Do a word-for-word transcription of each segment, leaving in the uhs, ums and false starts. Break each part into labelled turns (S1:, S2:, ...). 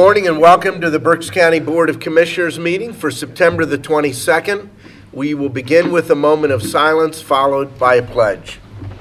S1: morning and welcome to the Berks County Board of Commissioners meeting for September the twenty-second. We will begin with a moment of silence followed by a pledge.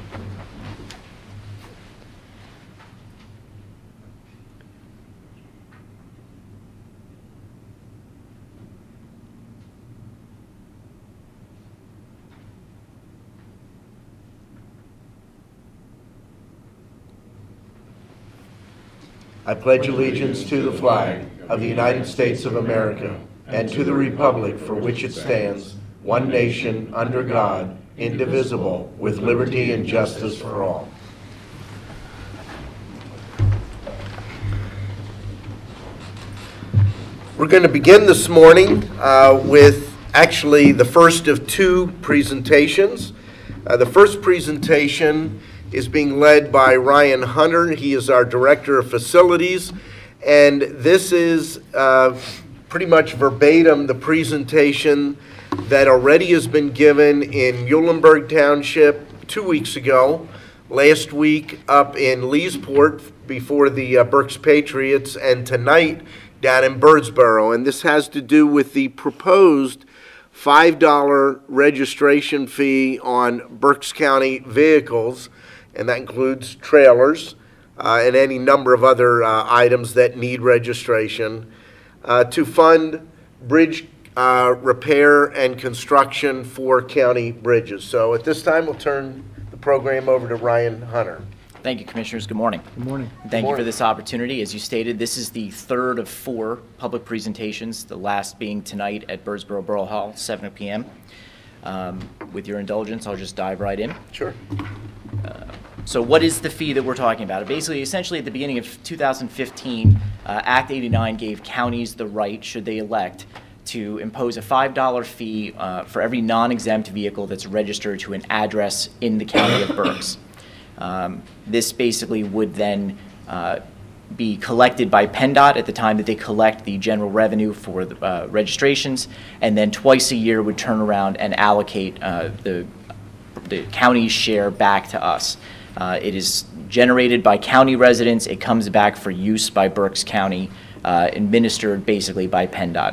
S1: I pledge allegiance to the flag of the United States of America and to the republic for which it stands, one nation, under God, indivisible, with liberty and justice for all. We're going to begin this morning uh, with actually the first of two presentations. Uh, the first presentation is being led by Ryan Hunter. He is our Director of Facilities, and this is uh, pretty much verbatim the presentation that already has been given in Muhlenberg Township two weeks ago, last week up in Leesport before the uh, Berks Patriots, and tonight down in Birdsboro. And this has to do with the proposed five dollar registration fee on Berks County vehicles, and that includes trailers uh, and any number of other uh, items that need registration, uh, to fund bridge uh, repair and construction for county bridges. So at this time, we'll turn the program over to Ryan Hunter.
S2: Thank you, Commissioners. Good morning.
S3: Good morning.
S2: Thank
S1: Good morning.
S2: you for this opportunity. As you stated, this is the third of four public presentations, the last being tonight at Birdsboro Borough Hall, seven p m Um, with your indulgence, I'll just dive right in.
S1: Sure.
S2: Uh, so what is the fee that we're talking about? Basically, essentially at the beginning of two thousand fifteen, uh, Act eighty-nine gave counties the right, should they elect, to impose a five dollar fee uh, for every non-exempt vehicle that's registered to an address in the County of Berks. Um, this basically would then uh, be collected by PennDOT at the time that they collect the general revenue for the uh, registrations, and then twice a year would turn around and allocate uh, the, the county's share back to us. Uh, it is generated by county residents. It comes back for use by Berks County, uh, administered basically by PennDOT.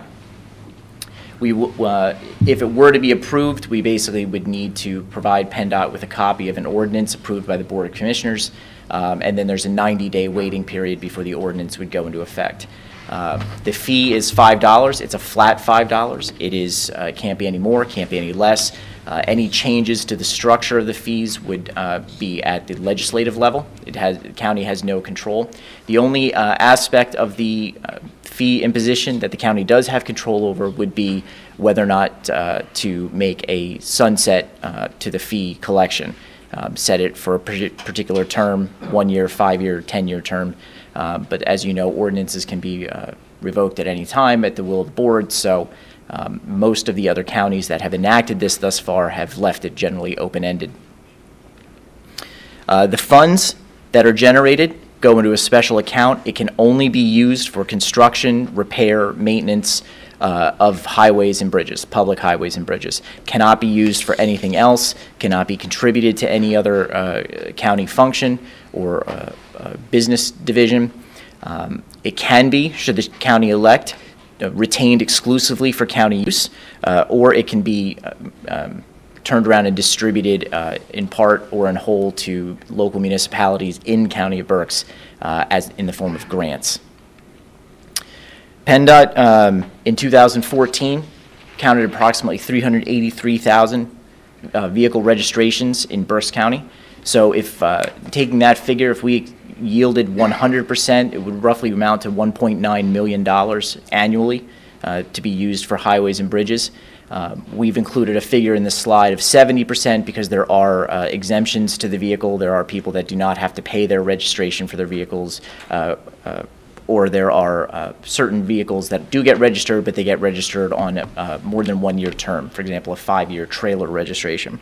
S2: We, uh, if it were to be approved, we basically would need to provide PennDOT with a copy of an ordinance approved by the Board of Commissioners, um, and then there's a ninety day waiting period before the ordinance would go into effect. Uh, the fee is five dollars. It's a flat five dollars. It is, uh, can't be any more, can't be any less. Uh, any changes to the structure of the fees would uh, be at the legislative level. It has, the county has no control. The only uh, aspect of the uh, fee imposition that the county does have control over would be whether or not uh, to make a sunset uh, to the fee collection. Um, set it for a particular term, one year, five year, ten year term. Uh, but as you know, ordinances can be uh, revoked at any time at the will of the board. So um, most of the other counties that have enacted this thus far have left it generally open-ended. Uh, the funds that are generated go into a special account. It can only be used for construction, repair, maintenance uh, of highways and bridges, public highways and bridges. Cannot be used for anything else, cannot be contributed to any other uh, county function or uh, uh, business division. Um, it can be, should the county elect, uh, retained exclusively for county use, uh, or it can be uh, um, turned around and distributed uh, in part or in whole to local municipalities in County of Berks uh, as in the form of grants. PennDOT um, in two thousand fourteen counted approximately three hundred eighty-three thousand uh, vehicle registrations in Berks County. So if uh, taking that figure, if we yielded one hundred percent, it would roughly amount to one point nine million dollars annually uh, to be used for highways and bridges. Uh, we've included a figure in the slide of seventy percent because there are uh, exemptions to the vehicle. There are people that do not have to pay their registration for their vehicles, uh, uh, or there are uh, certain vehicles that do get registered, but they get registered on uh, more than one year term. For example, a five year trailer registration.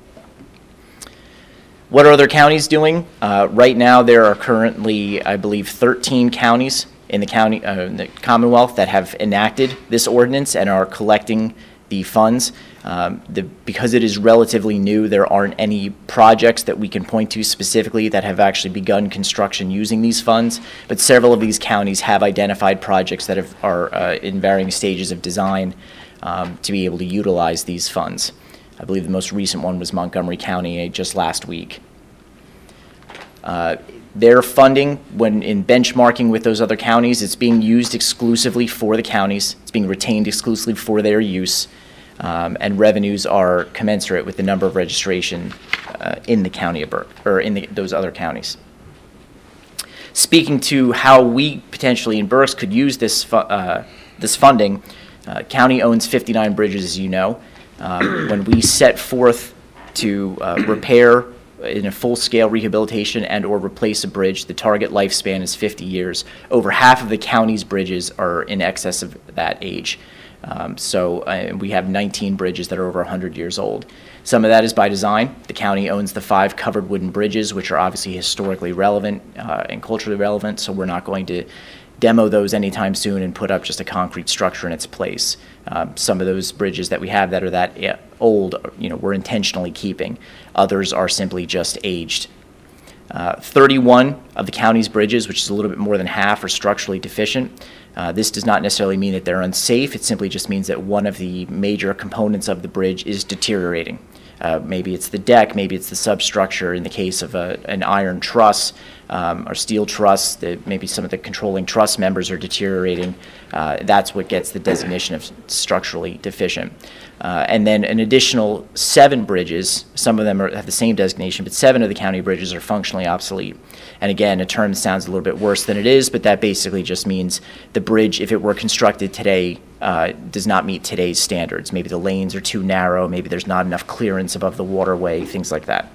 S2: What are other counties doing? Uh, right now, there are currently, I believe, thirteen counties in the county, uh, in the Commonwealth that have enacted this ordinance and are collecting the funds. Um, the, because it is relatively new, there aren't any projects that we can point to specifically that have actually begun construction using these funds, but several of these counties have identified projects that have, are uh, in varying stages of design um, to be able to utilize these funds. I believe the most recent one was Montgomery County just last week. Uh, their funding, when in benchmarking with those other counties, it's being used exclusively for the counties. It's being retained exclusively for their use. Um, and revenues are commensurate with the number of registration uh, in the county of Berks, or in the, those other counties. Speaking to how we potentially in Berks could use this fu uh, this funding, uh, county owns fifty-nine bridges, as you know. Um, when we set forth to uh, repair in a full-scale rehabilitation and or replace a bridge, the target lifespan is fifty years. Over half of the county's bridges are in excess of that age. Um, so uh, we have nineteen bridges that are over one hundred years old. Some of that is by design. The county owns the five covered wooden bridges, which are obviously historically relevant uh, and culturally relevant, so we're not going to demo those anytime soon and put up just a concrete structure in its place. Um, some of those bridges that we have that are that old, you know, we're intentionally keeping. Others are simply just aged. Uh, thirty-one of the county's bridges, which is a little bit more than half, are structurally deficient. Uh, this does not necessarily mean that they're unsafe. It simply just means that one of the major components of the bridge is deteriorating. Uh, maybe it's the deck, maybe it's the substructure. In the case of a, an iron truss um, or steel truss, the, maybe some of the controlling truss members are deteriorating. Uh, that's what gets the designation of structurally deficient. Uh, and then an additional seven bridges, some of them are, have the same designation, but seven of the county bridges are functionally obsolete. And again, a term sounds a little bit worse than it is, but that basically just means the bridge, if it were constructed today, uh, does not meet today's standards. Maybe the lanes are too narrow, maybe there's not enough clearance above the waterway, things like that.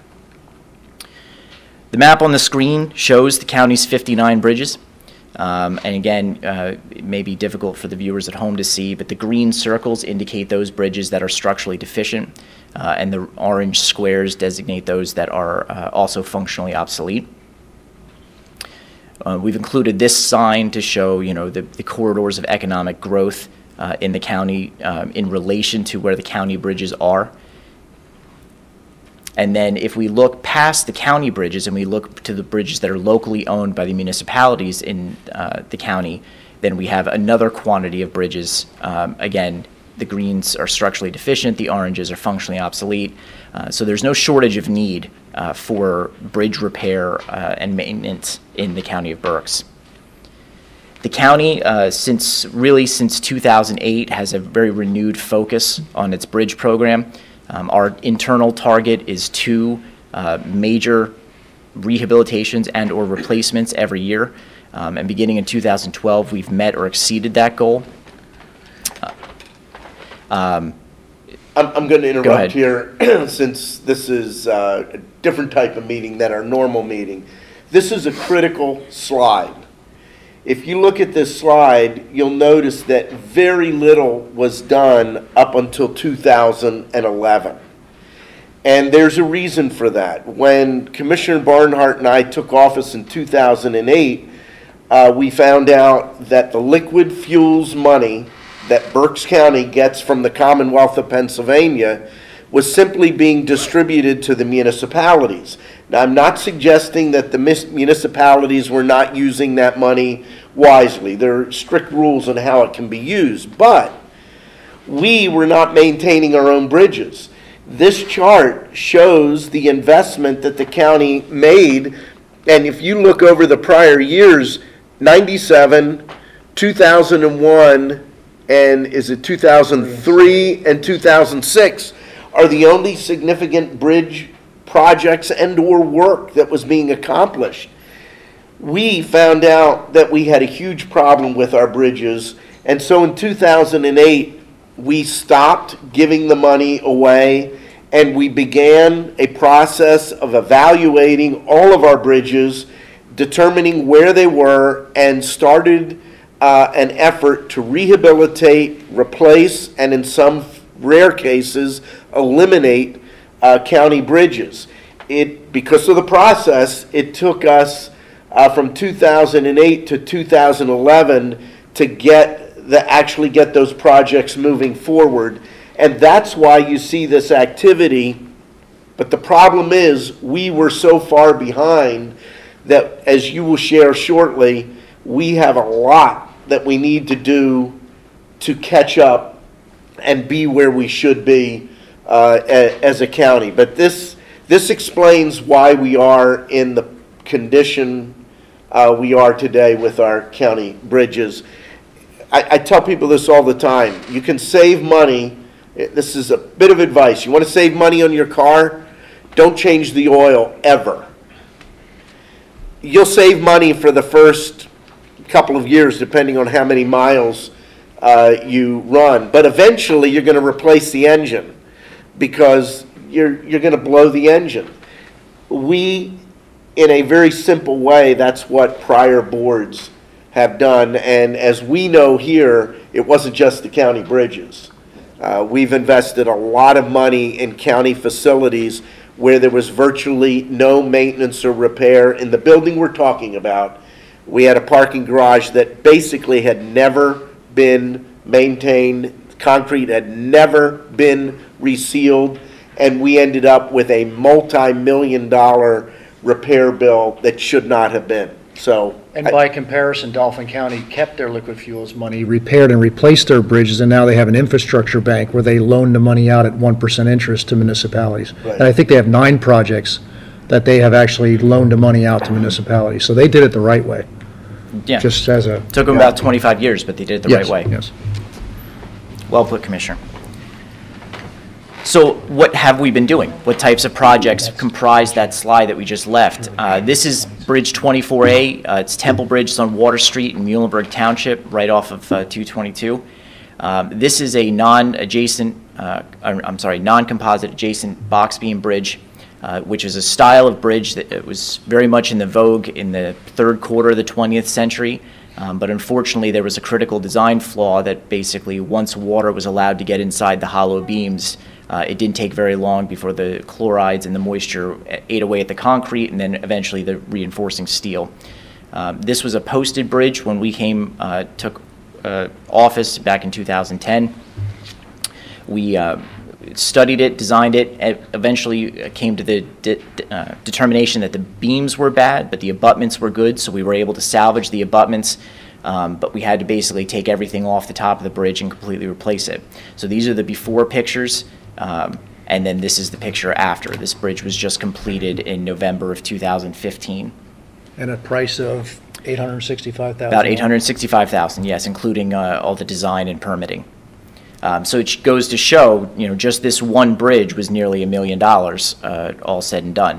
S2: The map on the screen shows the county's fifty-nine bridges. Um, and again, uh, it may be difficult for the viewers at home to see, but the green circles indicate those bridges that are structurally deficient, uh, and the orange squares designate those that are uh, also functionally obsolete. Uh, we've included this sign to show, you know, the, the corridors of economic growth uh, in the county um, in relation to where the county bridges are. And then if we look past the county bridges and we look to the bridges that are locally owned by the municipalities in uh, the county, then we have another quantity of bridges. Um, again, the greens are structurally deficient, the oranges are functionally obsolete. Uh, so there's no shortage of need uh, for bridge repair uh, and maintenance in the county of Berks. The county, uh, since really since two thousand eight, has a very renewed focus on its bridge program. Um, our internal target is two uh, major rehabilitations and or replacements every year. Um, and beginning in two thousand twelve, we've met or exceeded that goal. Uh, um,
S1: I'm, I'm going to interrupt here since this is uh, a different type of meeting than our normal meeting. This is a critical slide. If you look at this slide, you'll notice that very little was done up until two thousand eleven. And there's a reason for that. When Commissioner Barnhart and I took office in two thousand eight, uh, we found out that the liquid fuels money that Berks County gets from the Commonwealth of Pennsylvania was simply being distributed to the municipalities. Now, I'm not suggesting that the municipalities were not using that money wisely. There are strict rules on how it can be used, but we were not maintaining our own bridges. This chart shows the investment that the county made, and if you look over the prior years, ninety-seven, two thousand one, and is it two thousand three and two thousand six are the only significant bridge projects and or work that was being accomplished. We found out that we had a huge problem with our bridges, and so in two thousand eight we stopped giving the money away and we began a process of evaluating all of our bridges, determining where they were, and started uh, an effort to rehabilitate, replace, and in some rare cases eliminate uh, county bridges. It, because of the process, it took us uh, from two thousand eight to two thousand eleven to get the, actually get those projects moving forward. And that's why you see this activity. But the problem is, we were so far behind that, as you will share shortly, we have a lot that we need to do to catch up and be where we should be uh, as a county. But this, this explains why we are in the condition uh, we are today with our county bridges. I, I tell people this all the time. You can save money. This is a bit of advice. You want to save money on your car? Don't change the oil ever. You'll save money for the first couple of years, depending on how many miles uh, you run. But eventually, you're going to replace the engine because you're you're going to blow the engine. We, in a very simple way, that's what prior boards have done. And as we know here, it wasn't just the county bridges. Uh, we've invested a lot of money in county facilities where there was virtually no maintenance or repair. In the building we're talking about, we had a parking garage that basically had never been maintained. Concrete had never been resealed, and we ended up with a multi-million dollar repair bill that should not have been. So,
S3: and by I, comparison, Dauphin County kept their liquid fuels money, repaired and replaced their bridges, and now they have an infrastructure bank where they loan the money out at one percent interest to municipalities. Right. And I think they have nine projects that they have actually loaned the money out to municipalities. So they did it the right way.
S2: Yeah.
S3: Just as a...
S2: Took them yeah. about twenty-five years, but they did it the
S3: yes,
S2: right way.
S3: Yes.
S2: Well put, Commissioner. So what have we been doing? What types of projects comprise that slide that we just left? Uh, this is Bridge twenty-four A. Uh, it's Temple Bridge. It's on Water Street in Muhlenberg Township, right off of uh, two twenty-two. Um, this is a non-adjacent, uh, I'm sorry, non-composite adjacent box beam bridge, uh, which is a style of bridge that was very much in the vogue in the third quarter of the twentieth century. Um, but unfortunately, there was a critical design flaw that basically once water was allowed to get inside the hollow beams, Uh, it didn't take very long before the chlorides and the moisture ate away at the concrete and then eventually the reinforcing steel. Um, this was a posted bridge when we came, uh, took uh, office back in two thousand ten. We uh, studied it, designed it, and eventually came to the de uh, determination that the beams were bad, but the abutments were good, so we were able to salvage the abutments. Um, but we had to basically take everything off the top of the bridge and completely replace it. So these are the before pictures. Um, and then this is the picture after. This bridge was just completed in November of two thousand fifteen.
S3: And a price of eight hundred sixty-five thousand dollars?
S2: About eight hundred sixty-five thousand dollars, yes, including uh, all the design and permitting. Um, so it goes to show, you know, just this one bridge was nearly a million dollars, uh, all said and done.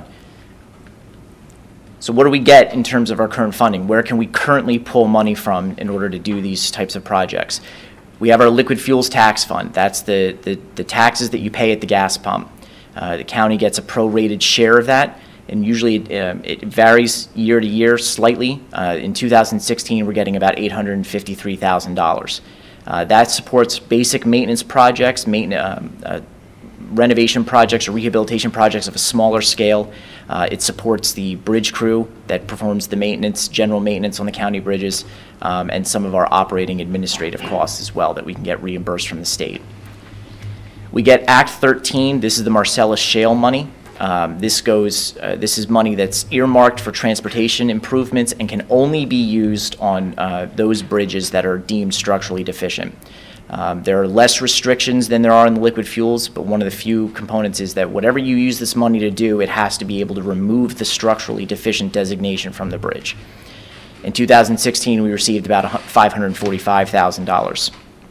S2: So what do we get in terms of our current funding? Where can we currently pull money from in order to do these types of projects? We have our liquid fuels tax fund. That's the, the, the taxes that you pay at the gas pump. Uh, the county gets a prorated share of that, and usually it, um, it varies year to year slightly. Uh, in two thousand sixteen, we're getting about eight hundred fifty-three thousand dollars. Uh, that supports basic maintenance projects, maintenance, um, uh, renovation projects or rehabilitation projects of a smaller scale. Uh, it supports the bridge crew that performs the maintenance, general maintenance on the county bridges, um, and some of our operating administrative costs as well that we can get reimbursed from the state. We get Act thirteen. This is the Marcellus Shale money. Um, this goes. Uh, this is money that's earmarked for transportation improvements and can only be used on uh, those bridges that are deemed structurally deficient. Um, there are less restrictions than there are in the liquid fuels, but one of the few components is that whatever you use this money to do, it has to be able to remove the structurally deficient designation from the bridge. In two thousand sixteen, we received about five hundred forty-five thousand dollars.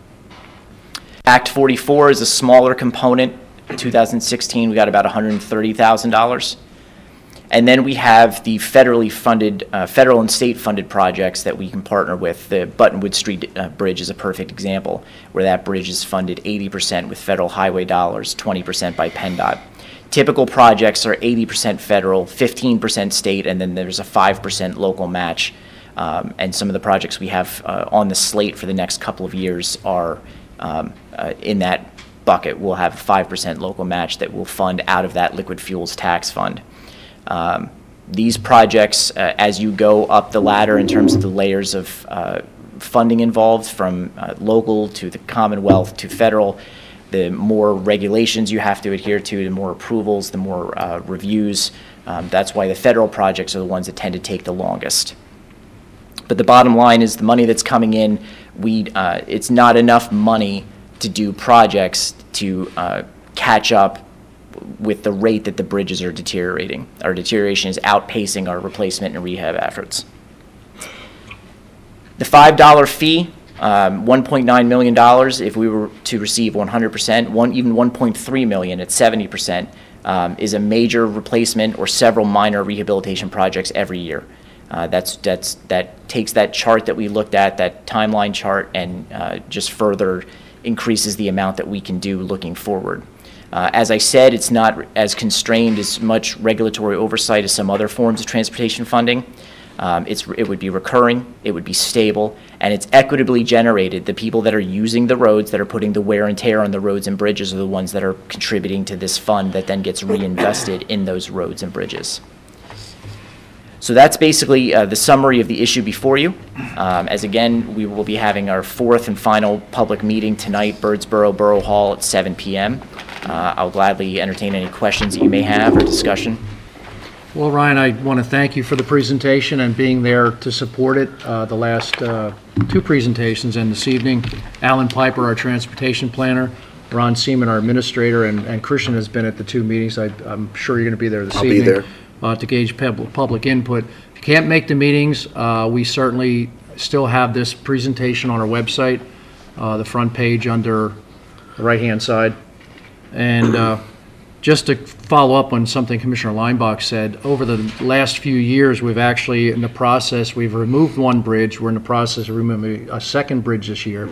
S2: Act forty-four is a smaller component. In two thousand sixteen, we got about one hundred thirty thousand dollars. And then we have the federally funded, uh, federal and state funded projects that we can partner with. The Buttonwood Street uh, Bridge is a perfect example, where that bridge is funded eighty percent with federal highway dollars, twenty percent by PennDOT. Typical projects are eighty percent federal, fifteen percent state, and then there's a five percent local match. Um, and some of the projects we have uh, on the slate for the next couple of years are um, uh, in that bucket. We'll have a five percent local match that will fund out of that liquid fuels tax fund. Um, these projects, uh, as you go up the ladder in terms of the layers of uh, funding involved, from uh, local to the Commonwealth to federal, the more regulations you have to adhere to, the more approvals, the more uh, reviews. Um, that's why the federal projects are the ones that tend to take the longest. But the bottom line is the money that's coming in, we, uh, it's not enough money to do projects to uh, catch up with the rate that the bridges are deteriorating. Our deterioration is outpacing our replacement and rehab efforts. The five dollar fee, um, one point nine million dollars if we were to receive one hundred percent, one, even one point three million dollars at seventy percent, um, is a major replacement or several minor rehabilitation projects every year. Uh, that's, that's, that takes that chart that we looked at, that timeline chart, and uh, just further increases the amount that we can do looking forward. Uh, as I said, it's not as constrained as much regulatory oversight as some other forms of transportation funding. Um, it's, it would be recurring, it would be stable, and it's equitably generated. The people that are using the roads, that are putting the wear and tear on the roads and bridges, are the ones that are contributing to this fund that then gets reinvested in those roads and bridges. So that's basically uh, the summary of the issue before you. Um, as again, we will be having our fourth and final public meeting tonight, Birdsboro Borough Hall at seven p m Uh, I'll gladly entertain any questions that you may have or discussion.
S3: Well, Ryan, I want to thank you for the presentation and being there to support it, uh, the last uh, two presentations and this evening. Alan Piper, our transportation planner, Ron Seaman, our administrator, and, and Christian has been at the two meetings. I, I'm sure you're going to be there this
S1: I'll
S3: evening.
S1: be there.
S3: Uh, to gauge pub public input. If you can't make the meetings, uh, we certainly still have this presentation on our website, uh, the front page under the right-hand side. And uh, just to follow up on something Commissioner Leinbach said, over the last few years, we've actually, in the process, we've removed one bridge. We're in the process of removing a second bridge this year.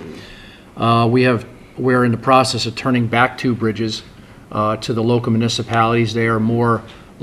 S3: Uh, we have, we're in the process of turning back two bridges uh, to the local municipalities. They are more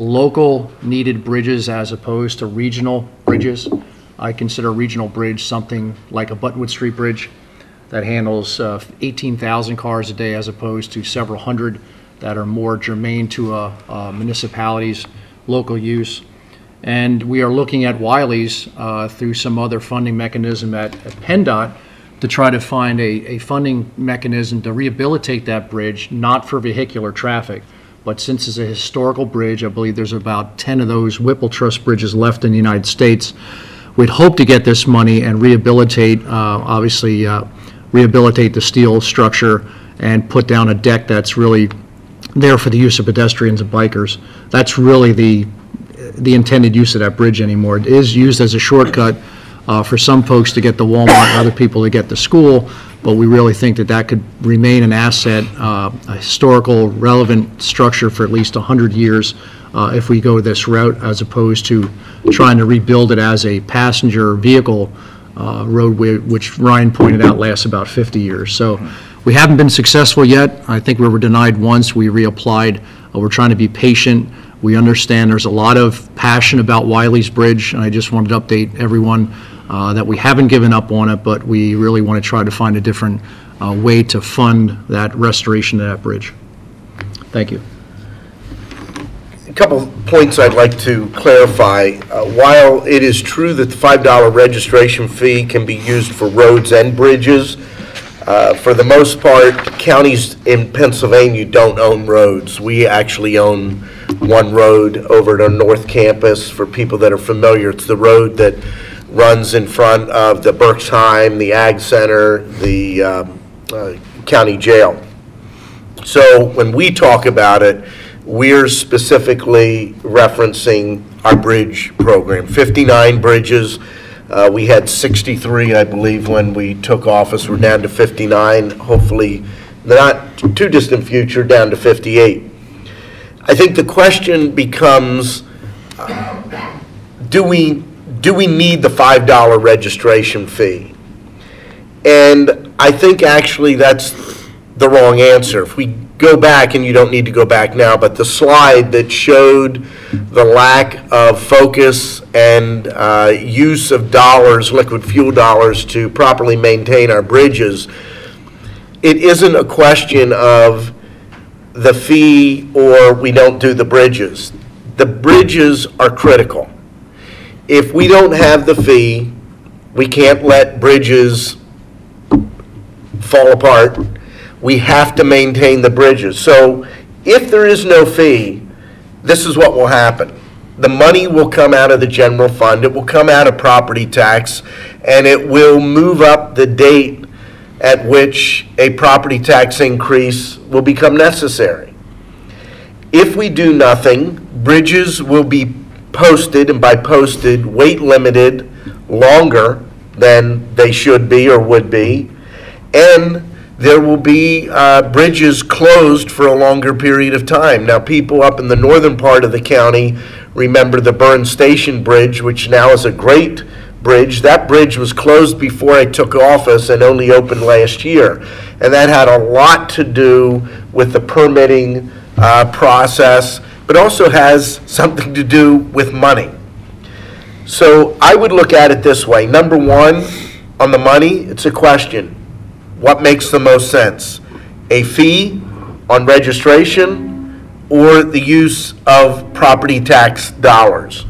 S3: local needed bridges as opposed to regional bridges. I consider a regional bridge something like a Buttonwood Street Bridge that handles uh, eighteen thousand cars a day as opposed to several hundred that are more germane to a, a municipality's local use. And we are looking at Wiley's uh, through some other funding mechanism at, at PennDOT to try to find a, a funding mechanism to rehabilitate that bridge, not for vehicular traffic, but since it's a historical bridge, I believe there's about ten of those Whipple Trust bridges left in the United States. We'd hope to get this money and rehabilitate, uh, obviously, uh, rehabilitate the steel structure and put down a deck that's really there for the use of pedestrians and bikers. That's really the, the intended use of that bridge anymore. It is used as a shortcut uh, for some folks to get to Walmart and other people to get to school, but we really think that that could remain an asset, uh, a historical, relevant structure for at least one hundred years uh, if we go this route, as opposed to trying to rebuild it as a passenger vehicle uh, roadway, which Ryan pointed out lasts about fifty years. So we haven't been successful yet. I think we were denied once. We reapplied. Uh, we're trying to be patient. We understand there's a lot of passion about Wiley's Bridge, and I just wanted to update everyone Uh, that we haven't given up on it, but we really want to try to find a different uh, way to fund that restoration of that bridge. Thank you.
S1: A couple of points I'd like to clarify. Uh, while it is true that the five dollar registration fee can be used for roads and bridges, uh, for the most part, counties in Pennsylvania don't own roads. We actually own one road over at our North Campus. For people that are familiar, it's the road that runs in front of the Berksheim, the Ag Center, the um, uh, county jail. So when we talk about it, we're specifically referencing our bridge program. fifty-nine bridges. Uh, we had sixty-three, I believe, when we took office. We're down to fifty-nine. Hopefully, not too distant future, down to fifty-eight. I think the question becomes, uh, do we Do we need the five dollar registration fee? And I think actually that's the wrong answer. If we go back, and you don't need to go back now, but the slide that showed the lack of focus and uh, use of dollars, liquid fuel dollars, to properly maintain our bridges, it isn't a question of the fee or we don't do the bridges. The bridges are critical. If we don't have the fee, we can't let bridges fall apart. we have to maintain the bridges. So if there is no fee, this is what will happen. The money will come out of the general fund, it will come out of property tax, and it will move up the date at which a property tax increase will become necessary. If we do nothing, bridges will be posted, and by posted, weight limited longer than they should be or would be, and there will be uh, bridges closed for a longer period of time. Now, people up in the northern part of the county remember the Burn Station Bridge, which now is a great bridge. That bridge was closed before I took office and only opened last year. And that had a lot to do with the permitting uh, process, but also has something to do with money. So I would look at it this way. Number one, on the money, it's a question. What makes the most sense? A fee on registration or the use of property tax dollars?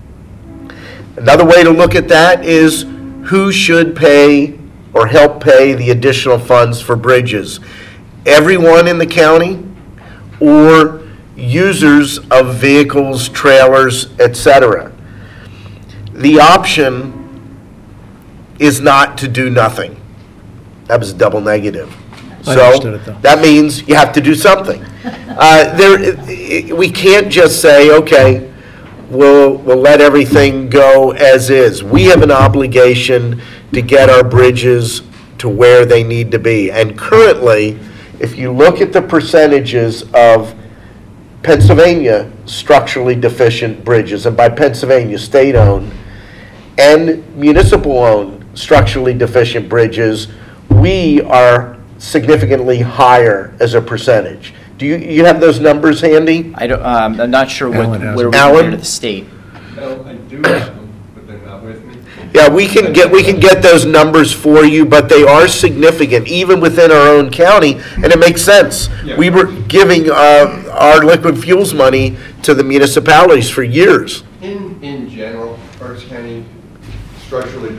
S1: Another way to look at that is who should pay or help pay the additional funds for bridges? Everyone in the county or users of vehicles, trailers, et cetera? The option is not to do nothing. That was a double negative.
S3: I
S1: So
S3: understood it, though.
S1: that means you have to do something. Uh, there, it- we can't just say, okay, we'll, we'll let everything go as is. We have an obligation to get our bridges to where they need to be. And currently, if you look at the percentages of Pennsylvania structurally deficient bridges, and by Pennsylvania, state-owned, and municipal-owned structurally deficient bridges, we are significantly higher as a percentage. Do you, you have those numbers handy?
S2: I don't, um, I'm not sure what,
S3: Alan has
S2: where we
S1: them.
S2: compare
S1: Alan?
S2: to the state.
S4: No, I do have them, but they're not with me.
S1: Yeah, we can get, we can get those numbers for you, but they are significant, even within our own county, and it makes sense.
S4: Yeah.
S1: We were giving uh, our liquid fuels money to the municipalities for years.
S4: In, in general, Berks County structurally,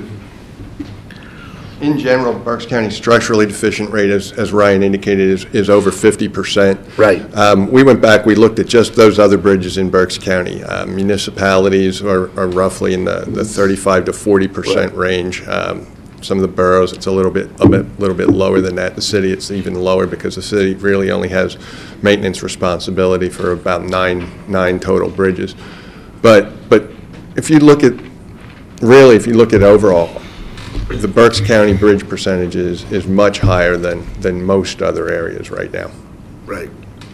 S4: in general, Berks County structurally deficient rate, as, as Ryan indicated, is, is over fifty percent.
S1: Right.
S4: Um, we went back, we looked at just those other bridges in Berks County. Uh, municipalities are, are roughly in the, the thirty-five to forty percent range. Um, some of the boroughs, it's a little bit, a bit, little bit lower than that. The city, it's even lower because the city really only has maintenance responsibility for about nine, nine total bridges. But, but if you look at, really, if you look at overall, the Berks County bridge percentage is, is much higher than, than most other areas right now.
S1: Right.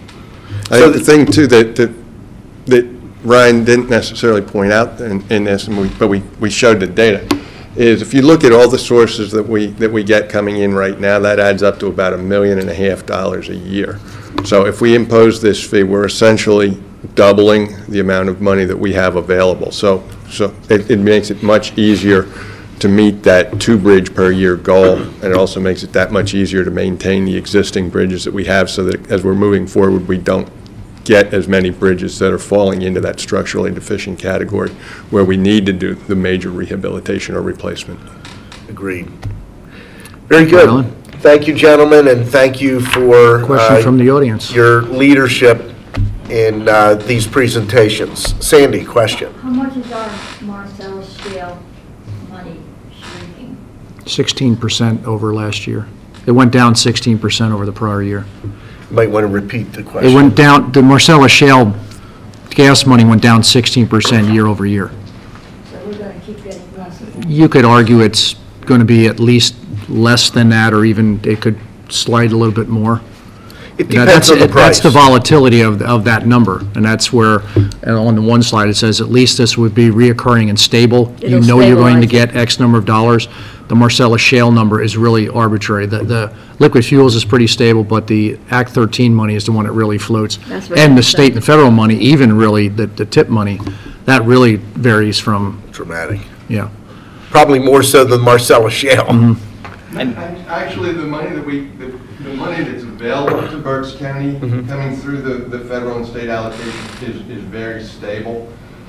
S4: I
S1: So
S4: think the thing too that, that, that Ryan didn't necessarily point out in, in this, and we, but we, we showed the data, is if you look at all the sources that we, that we get coming in right now, that adds up to about a million and a half dollars a year. So if we impose this fee, we're essentially doubling the amount of money that we have available. So, so it, it makes it much easier to meet that two bridge per year goal, and it also makes it that much easier to maintain the existing bridges that we have, so that as we're moving forward, we don't get as many bridges that are falling into that structurally deficient category where we need to do the major rehabilitation or replacement.
S1: Agreed. Very good.
S3: Alan?
S1: Thank you, gentlemen, and thank you for
S3: Question
S1: uh,
S3: from the audience.
S1: your leadership in uh, these presentations. Sandy, question.
S5: How much is our Marcellus Shale money shrinking?
S3: sixteen percent over last year. It went down sixteen percent over the prior year.
S1: You might want to repeat the question.
S3: It went down, the Marcellus Shale gas money went down sixteen percent year over year.
S5: So we're gonna keep getting less of that.
S3: You could argue it's going to be at least less than that, or even it could slide a little bit more.
S1: It
S3: Yeah,
S1: depends
S3: that's-
S1: on the
S3: it-
S1: price.
S3: That's the volatility of, of that number, and that's where, and on the one slide, it says at least this would be reoccurring and stable. You
S5: It'll
S3: know you're going to
S5: stabilize it.
S3: get X number of dollars. The Marcellus Shale number is really arbitrary. The, the liquid fuels is pretty stable, but the Act thirteen money is the one that really floats.
S5: That's what
S3: And the
S5: I'm
S3: state and federal money, even really, the, the tip money, that really varies from,
S1: Dramatic.
S3: yeah.
S1: Probably more so than Marcellus Shale.
S3: Mm-hmm.
S4: And actually, the money that we, the, the money that's available to Berks County coming through the, the federal and state allocation is, is very stable.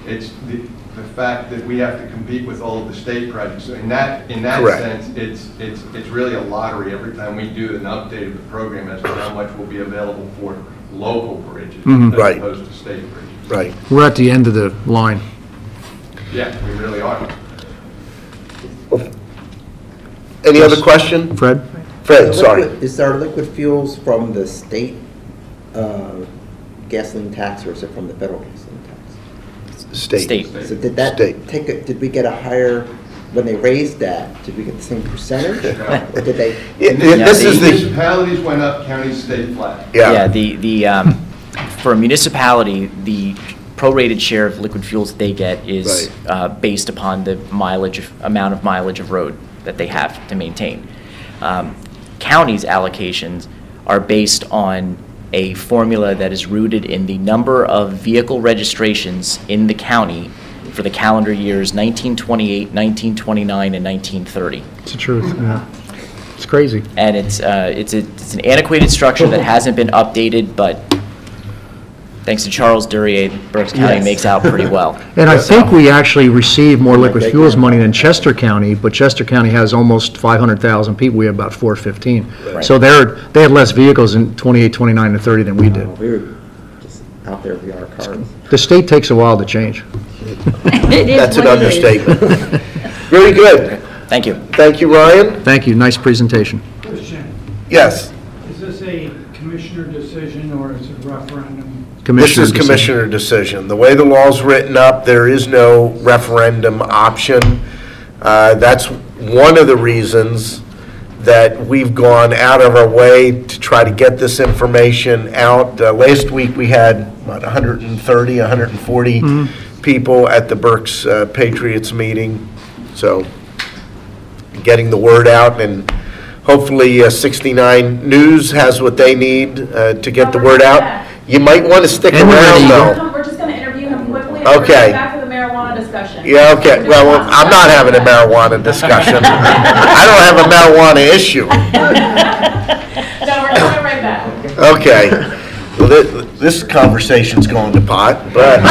S4: It's the, the fact that we have to compete with all of the state projects. So in that, in that
S1: Correct.
S4: sense, it's, it's, it's really a lottery every time we do an update of the program as to how much will be available for local bridges
S3: Mhm.
S4: as
S1: Right.
S4: opposed to state bridges.
S1: Right.
S3: We're at the end of the line.
S4: Yeah, we really are.
S1: Any other question?
S3: Fred?
S1: Fred,
S6: Is
S1: sorry.
S6: liquid- Is our liquid fuels from the state uh, gasoline tax, or is it from the federal gasoline tax?
S1: State.
S2: State.
S6: So did that
S1: State.
S6: take, a- did we get a higher, when they raised that, did we get the same percentage? Or did they?
S1: Yeah, yeah, This is the,
S4: Municipalities went up, counties stayed flat.
S2: Yeah,
S1: yeah,
S2: the, the, um, for a municipality, the prorated share of liquid fuels that they get is
S1: Right.
S2: uh, based upon the mileage, of- amount of mileage of road that they have to maintain. Um, Counties' allocations are based on a formula that is rooted in the number of vehicle registrations in the county for the calendar years nineteen twenty-eight, nineteen twenty-nine, and nineteen thirty.
S3: It's the truth, yeah. It's crazy.
S2: And it's, uh, it's, a, it's an antiquated structure that hasn't been updated, but thanks to Charles Duryea, Berks County
S6: Yes.
S2: makes out pretty well.
S3: And I think we actually receive more liquid fuels money than Chester County, but Chester County has almost five hundred thousand people. We have about four fifteen.
S2: Right.
S3: So they're, they had less vehicles in twenty-eight, twenty-nine, and thirty than we
S6: Oh,
S3: did.
S6: We were just out there with our cars.
S3: The state takes a while to change.
S1: that's an understatement. Very good.
S2: Thank you.
S1: Thank you, Ryan.
S3: Thank you, nice presentation.
S7: Question,
S1: Yes,
S7: is this a commissioner decision or is it a referendum?
S1: this
S3: Commissioner
S1: is
S3: decision.
S1: commissioner decision. The way the law's written up, there is no referendum option. Uh, That's one of the reasons that we've gone out of our way to try to get this information out. Uh, Last week, we had, what, one hundred thirty, one hundred forty people at the Berks uh, Patriots meeting. So getting the word out, and hopefully uh, sixty-nine News has what they need uh, to get the word out. You might want to stick
S3: And we're
S1: around,
S3: ready.
S1: though.
S8: We're just going to interview him quickly. and we're
S1: Okay.
S8: gonna go Back to the marijuana discussion.
S1: Yeah, okay, well, well, I'm not having a marijuana discussion. I don't have a marijuana issue.
S8: No, we're coming right back.
S1: Okay. Well, thi- this conversation's going to pot, but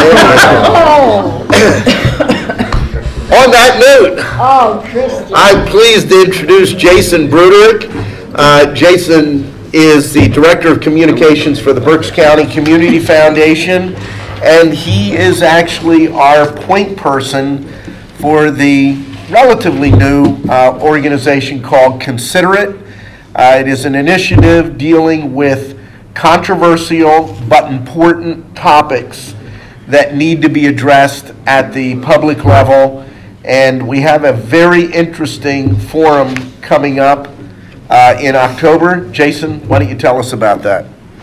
S1: on that note,
S5: Oh, Christie.
S1: I'm pleased to introduce Jason Brudereck. Uh, Jason is the Director of Communications for the Berks County Community Foundation, and he is actually our point person for the relatively new uh, organization called Consider It. Uh, It is an initiative dealing with controversial but important topics that need to be addressed at the public level. And we have a very interesting forum coming up uh, in October. Jason, why don't you tell us about that?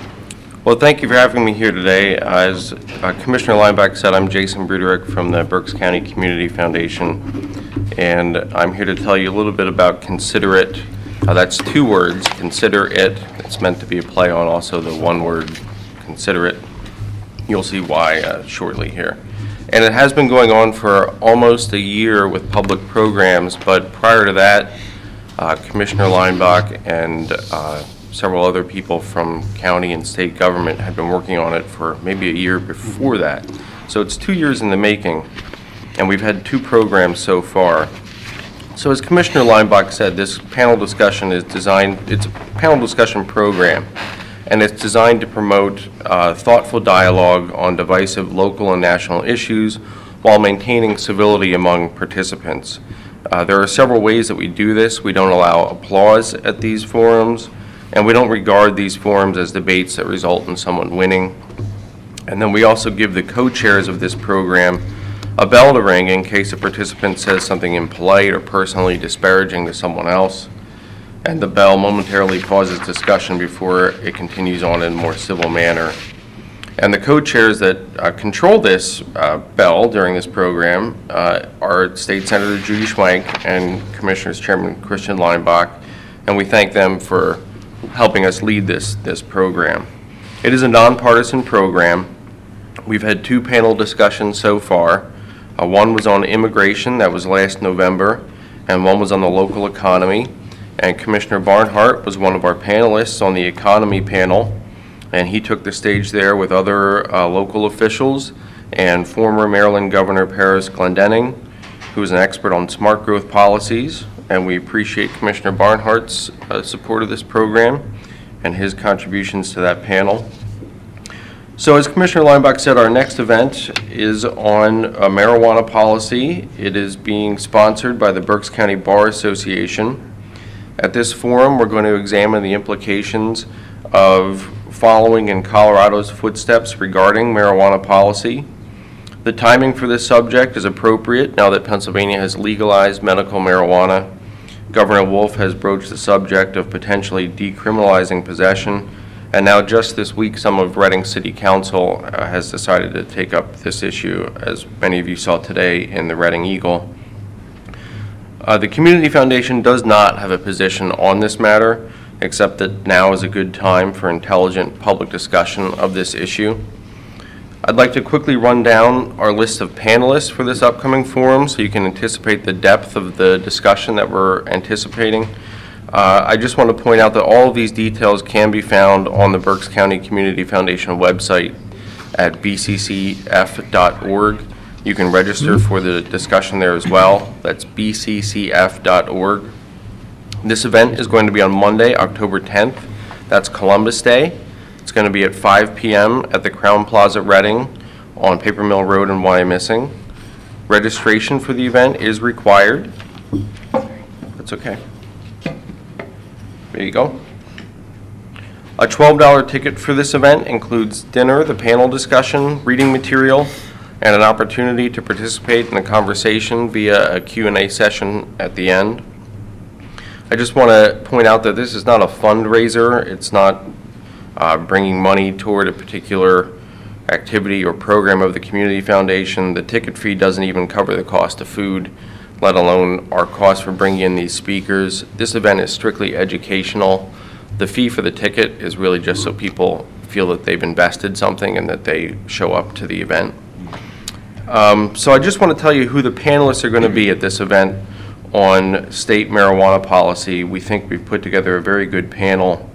S9: Well, thank you for having me here today. As uh, Commissioner Lineback said, I'm Jason Brudereck from the Berks County Community Foundation, and I'm here to tell you a little bit about Consider It. Uh, that's two words, Consider It. It's meant to be a play on also the one word, Consider It. You'll see why uh, shortly here. And it has been going on for almost a year with public programs, but prior to that, uh, Commissioner Lineback and uh, several other people from county and state government had been working on it for maybe a year before that. So it's two years in the making, and we've had two programs so far. So as Commissioner Lineback said, this panel discussion is designed, it's a panel discussion program, and it's designed to promote uh, thoughtful dialogue on divisive local and national issues while maintaining civility among participants. Uh, there are several ways that we do this. We don't allow applause at these forums, and we don't regard these forums as debates that result in someone winning. And then we also give the co-chairs of this program a bell to ring in case a participant says something impolite or personally disparaging to someone else. And the bell momentarily pauses discussion before it continues on in a more civil manner. And the co-chairs that uh, control this uh, bell during this program uh, are State Senator Judy Schwank and Commissioners Chairman Christian Lineback, and we thank them for helping us lead this, this program. It is a nonpartisan program. We've had two panel discussions so far. Uh, one was on immigration, that was last November, and one was on the local economy. And Commissioner Barnhart was one of our panelists on the economy panel, and he took the stage there with other uh, local officials and former Maryland Governor Paris Glendening, who is an expert on smart growth policies, and we appreciate Commissioner Barnhart's uh, support of this program and his contributions to that panel. So as Commissioner Leinbach said, our next event is on a marijuana policy. It is being sponsored by the Berks County Bar Association. At this forum, we're going to examine the implications of following in Colorado's footsteps regarding marijuana policy. The timing for this subject is appropriate now that Pennsylvania has legalized medical marijuana. Governor Wolf has broached the subject of potentially decriminalizing possession, and now just this week some of Reading City Council uh, has decided to take up this issue, as many of you saw today in the Reading Eagle. Uh, the Community Foundation does not have a position on this matter, except that now is a good time for intelligent public discussion of this issue. I'd like to quickly run down our list of panelists for this upcoming forum so you can anticipate the depth of the discussion that we're anticipating. Uh, I just want to point out that all of these details can be found on the Berks County Community Foundation website at b c c f dot org. You can register for the discussion there as well. That's b c c f dot org. This event is going to be on Monday, October tenth. That's Columbus Day. It's going to be at five p m at the Crown Plaza Reading on Paper Mill Road in Wyomissing. Registration for the event is required. That's okay. There you go. A twelve dollar ticket for this event includes dinner, the panel discussion, reading material, and an opportunity to participate in a conversation via a Q and A session at the end. I just want to point out that this is not a fundraiser. It's not uh, bringing money toward a particular activity or program of the Community Foundation. The ticket fee doesn't even cover the cost of food, let alone our cost for bringing in these speakers. This event is strictly educational. The fee for the ticket is really just so people feel that they've invested something and that they show up to the event. Um, so I just want to tell you who the panelists are going to be at this event on state marijuana policy. We think we've put together a very good panel.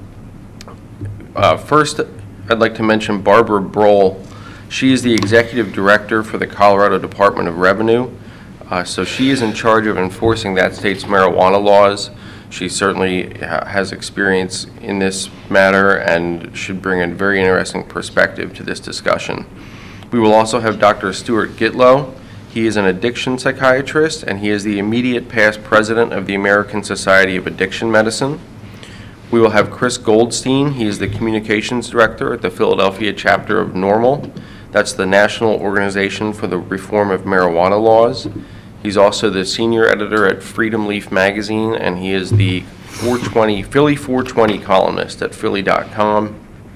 S9: Uh, first, I'd like to mention Barbara Brohl. She is the Executive Director for the Colorado Department of Revenue. Uh, so she is in charge of enforcing that state's marijuana laws. She certainly ha has experience in this matter and should bring a very interesting perspective to this discussion. We will also have Doctor Stuart Gitlow. He is an addiction psychiatrist, and he is the immediate past president of the American Society of Addiction Medicine. We will have Chris Goldstein. He is the communications director at the Philadelphia chapter of NORML. That's the National Organization for the Reform of Marijuana Laws. He's also the senior editor at Freedom Leaf magazine, and he is the four twenty, Philly four twenty columnist at philly dot com.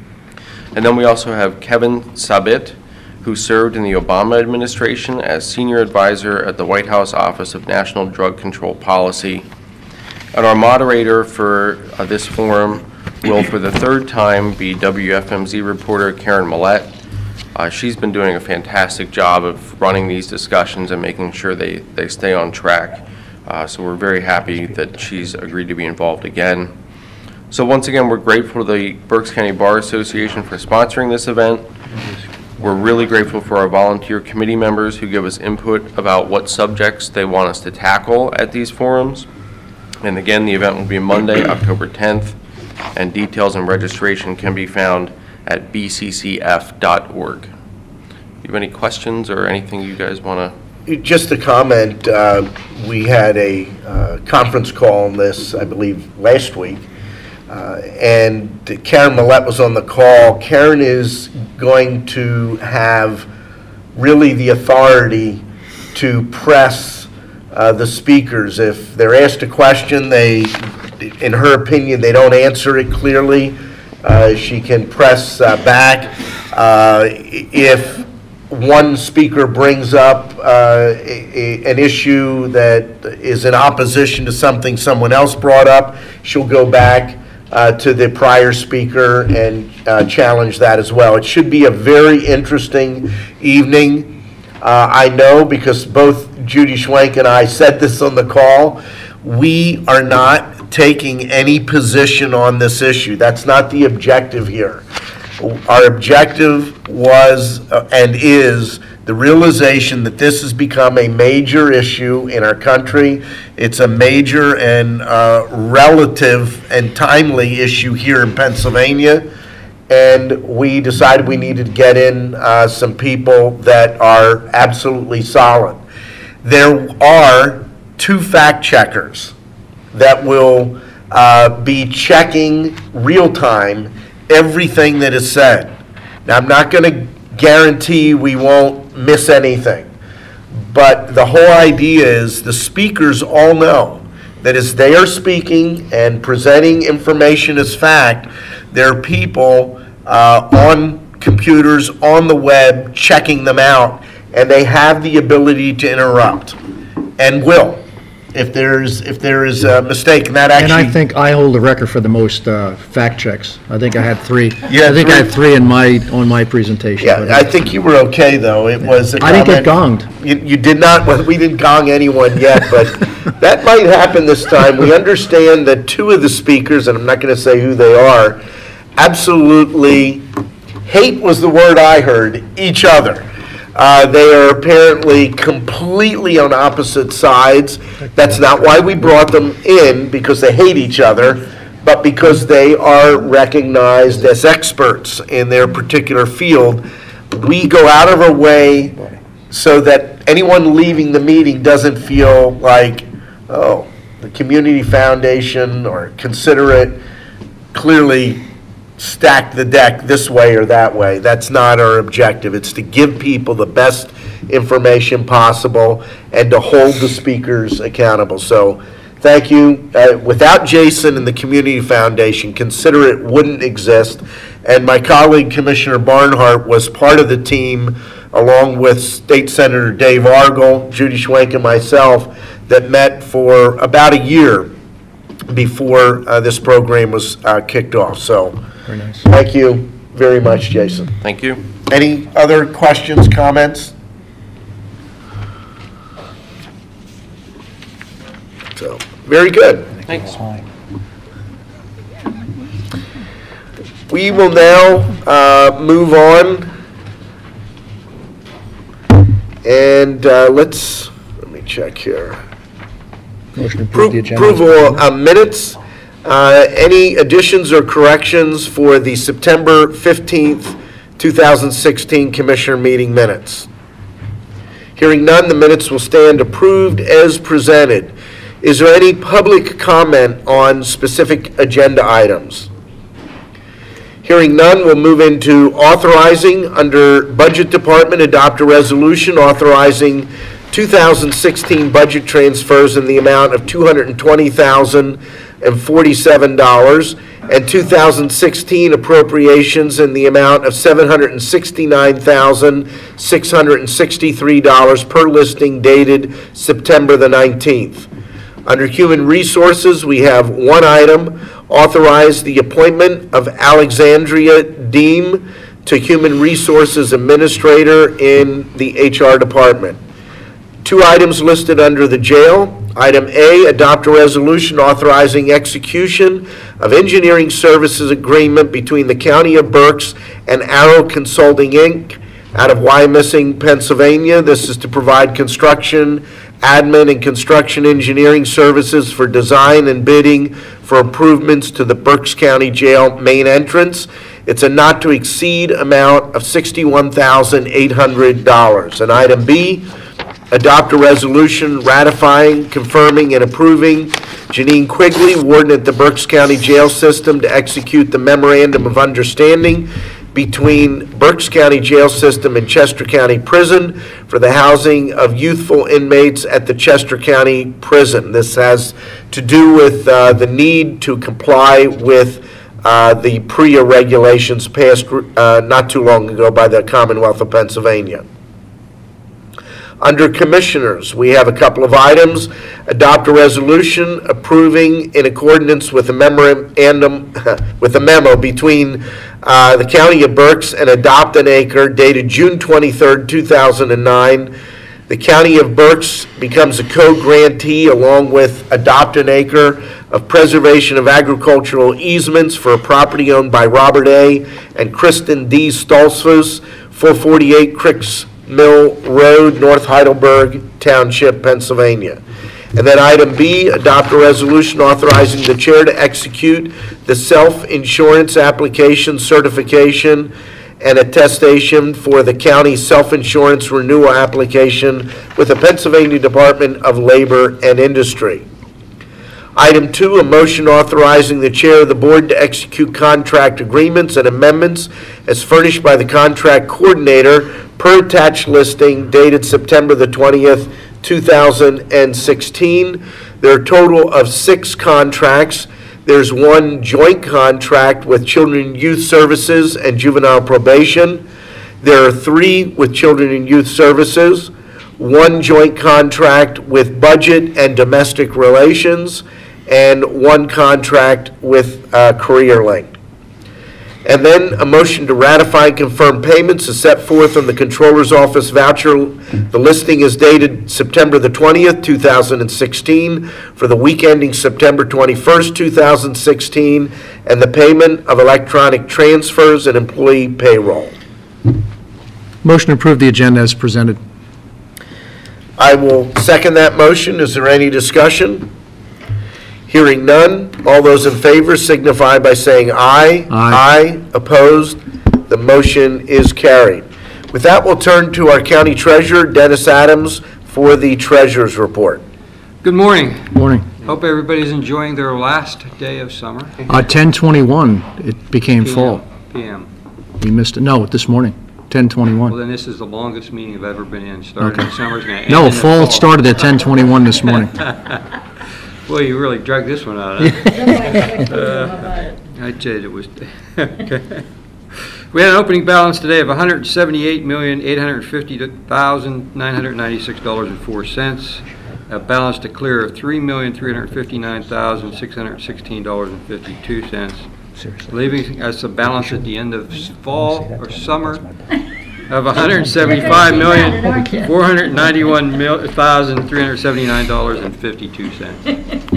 S9: And then we also have Kevin Sabit, who served in the Obama administration as senior advisor at the White House Office of National Drug Control Policy. And our moderator for uh, this forum will, for the third time, be W F M Z reporter Karen Millett. Uh, she's been doing a fantastic job of running these discussions and making sure they, they stay on track. Uh, so we're very happy that she's agreed to be involved again. So once again, we're grateful to the Berks County Bar Association for sponsoring this event. We're really grateful for our volunteer committee members who give us input about what subjects they want us to tackle at these forums. And again, the event will be Monday, October tenth, and details and registration can be found at b c c f dot org. Do you have any questions or anything you guys want to?
S1: Just a comment, uh, we had a uh, conference call on this, I believe, last week, uh, and Karen Millett was on the call. Karen is going to have really the authority to press uh, the speakers. If they're asked a question, they, in her opinion, they don't answer it clearly, uh, she can press uh, back. Uh, if one speaker brings up uh, a, a, an issue that is in opposition to something someone else brought up, she'll go back uh, to the prior speaker and uh, challenge that as well. It should be a very interesting evening. Uh, I know, because both Judy Schwenk and I said this on the call, we are not taking any position on this issue. That's not the objective here. Our objective was uh, and is the realization that this has become a major issue in our country. It's a major and uh, relative and timely issue here in Pennsylvania. And we decided we needed to get in uh, some people that are absolutely solid. There are two fact checkers that will uh, be checking real time everything that is said. Now, I'm not going to guarantee we won't miss anything, but the whole idea is the speakers all know that as they are speaking and presenting information as fact, there are people uh, on computers, on the web, checking them out, and they have the ability to interrupt, and will, if there's if there is a mistake. And that actually,
S3: And I think I hold the record for the most uh, fact checks. I think I had three.
S1: You had
S3: I think I
S1: three?
S3: had three in my, on my presentation.
S1: yeah,
S3: but-
S1: I think you were okay, though. It was a
S3: I didn't get
S1: comment-
S3: gonged.
S1: You, you did not, well, we didn't gong anyone yet, but that might happen this time. We understand that two of the speakers, and I'm not going to say who they are, absolutely, hate was the word I heard, each other. Uh, they are apparently completely on opposite sides. That's not why we brought them in, because they hate each other, but because they are recognized as experts in their particular field. We go out of our way so that anyone leaving the meeting doesn't feel like, oh, the Community Foundation or Considerate clearly stacked the deck this way or that way. That's not our objective. It's to give people the best information possible and to hold the speakers accountable. So thank you. Uh, without Jason and the Community Foundation, Considerate wouldn't exist. And my colleague, Commissioner Barnhart, was part of the team, along with State Senator Dave Argel, Judy Schwenk, and myself, that met for about a year before uh, this program was uh, kicked off. So
S3: Very nice.
S1: thank you very much, Jason.
S9: Thank you.
S1: Any other questions, comments? So, very good.
S9: Thanks.
S1: We will now uh, move on. And uh, let's, let me check here.
S3: Motion to approve the agenda.
S1: Approval of minutes. Uh, Any additions or corrections for the September fifteenth, two thousand sixteen Commissioner meeting minutes? Hearing none, the minutes will stand approved as presented. Is there any public comment on specific agenda items? Hearing none, we'll move into authorizing. Under Budget Department, adopt a resolution authorizing two thousand sixteen budget transfers in the amount of two hundred twenty thousand forty-seven dollars and two thousand sixteen appropriations in the amount of seven hundred sixty-nine thousand six hundred sixty-three dollars per listing dated September the nineteenth. Under Human Resources, we have one item, authorize the appointment of Alexandria Deem to Human Resources Administrator in the H R Department. Two items listed under the jail. Item A, adopt a resolution authorizing execution of engineering services agreement between the County of Berks and Arrow Consulting, Incorporated out of Wyomissing, Pennsylvania. This is to provide construction, admin, and construction engineering services for design and bidding for improvements to the Berks County Jail main entrance. It's a not-to-exceed amount of sixty-one thousand eight hundred dollars. And item B, adopt a resolution ratifying, confirming, and approving Janine Quigley, warden at the Berks County Jail System, to execute the memorandum of understanding between Berks County Jail System and Chester County Prison for the housing of youthful inmates at the Chester County Prison. This has to do with uh, the need to comply with uh, the P R E A regulations passed uh, not too long ago by the Commonwealth of Pennsylvania. Under Commissioners, we have a couple of items. Adopt a resolution approving in accordance with a memorandum, with a memo between uh, the County of Berks and Adopt an Acre dated June twenty-third, two thousand nine, The County of Berks becomes a co-grantee along with Adopt an Acre of preservation of agricultural easements for a property owned by Robert A. and Kristen D. Stoltzfus, four forty-eight Cricks Mill Road, North Heidelberg Township, Pennsylvania. And then item B, adopt a resolution authorizing the chair to execute the self-insurance application certification and attestation for the county self-insurance renewal application with the Pennsylvania Department of Labor and Industry. Item two, a motion authorizing the chair of the board to execute contract agreements and amendments as furnished by the contract coordinator per attached listing dated September the twentieth, two thousand sixteen. There are a total of six contracts. There's one joint contract with Children and Youth Services and Juvenile Probation. There are three with Children and Youth Services, one joint contract with Budget and Domestic Relations, and one contract with uh, CareerLink. And then a motion to ratify and confirm payments is set forth in the Controller's Office voucher. The listing is dated September the twentieth, two thousand sixteen, for the week ending September twenty-first, two thousand sixteen, and the payment of electronic transfers and employee payroll.
S3: Motion to approve the agenda as presented.
S1: I will second that motion. Is there any discussion? Hearing none, all those in favor signify by saying aye.
S3: Aye.
S1: Aye. Opposed? The motion is carried. With that, we'll turn to our county treasurer, Dennis Adams, for the treasurer's report.
S10: Good morning.
S3: Morning.
S10: Hope everybody's enjoying their last day of summer.
S3: Uh, ten twenty-one, it became fall.
S10: P M.
S3: We missed it. No, this morning, ten
S10: Well,
S3: twenty-one.
S10: then this is the longest meeting I've ever been in. Started
S3: Okay.
S10: in summer, it's going to end
S3: No,
S10: in the
S3: fall started at ten twenty-one this morning.
S10: Well, you really drug this one out. Huh? uh, I tell you, it was. We had an opening balance today of one hundred seventy-eight million, eight hundred fifty thousand, nine hundred ninety-six dollars and four cents. A balance to clear of three million, three hundred fifty-nine thousand, six hundred sixteen dollars and fifty-two cents. Leaving us a balance at the end of fall or summer of one hundred seventy-five million, four hundred ninety-one thousand, three hundred seventy-nine dollars and fifty-two cents.